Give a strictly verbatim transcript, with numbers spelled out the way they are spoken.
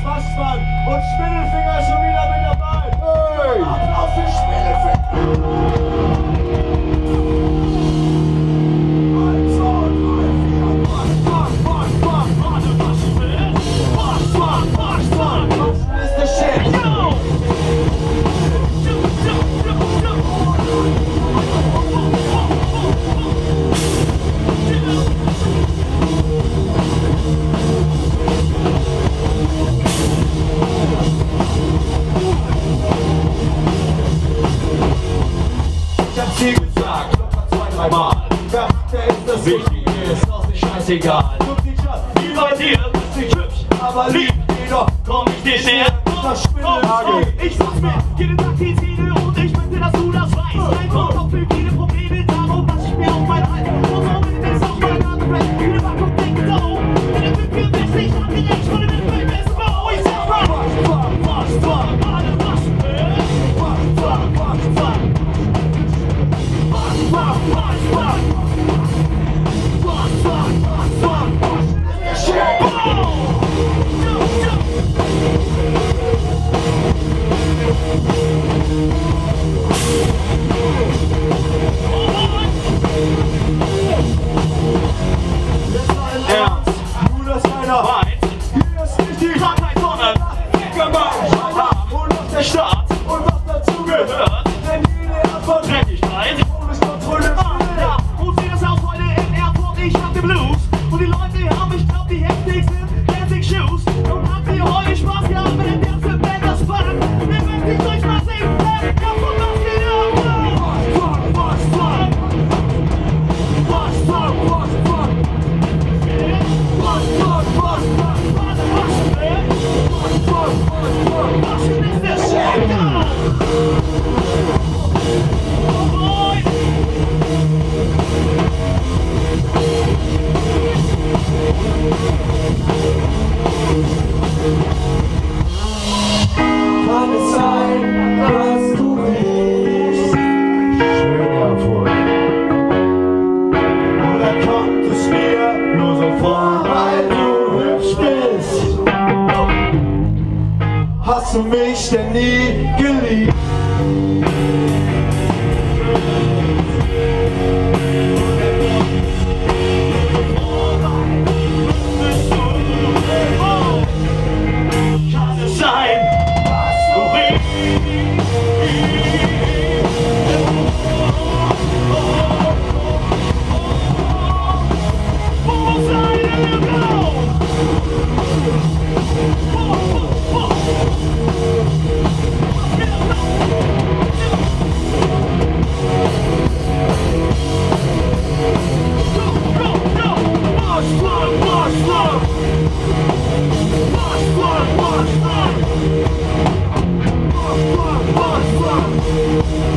Waschmann und Spindelfinger schon wieder mit dabei. Hey. Applaus für Spindelfinger. Wichtig ist, das ist scheißegal. Wie bei dir bist du hübsch, aber lieb jedoch komm ich dir näher. Das Spindelnagel. Ich sag's mir, jeden Tag die Ziele und ich möchte, dass du das weißt. Dein Kopf auf für viele Probleme, darum lass ich mir auf mein Hals. Und so will ich auf mein Nase brechen, viele Packung denken so. Denn der Typ hier wächst nicht an den Eck, von dem Film ist wo. Ich sag mal, was, was, was, was, alle waschen will. Was, was, was, was. Was, was, was, was. Staat und was dazu gehört, denn jede Art von Dreckigkeit ohne Kontrolle ah, und sehe das Haus heute in Erfurt, ich hab den Blues und die Leute haben, ich glaub, die heftigsten Dancing Shoes und habt ihr heute Spaß gehabt mit dem ganzen Band, das Fun wir möchten nicht euch mal singen, ja, von was geht ab? Was, was, was, was, was, was, was, was, was, was, was, was, Kann es sein, dass du riechst? Schön, jawohl. Oder kommt es mir nur so vor, weil du hübsch bist? Hast du mich denn nie geliebt? kann es sein, dass du riechst? Wo seid ihr genau? What?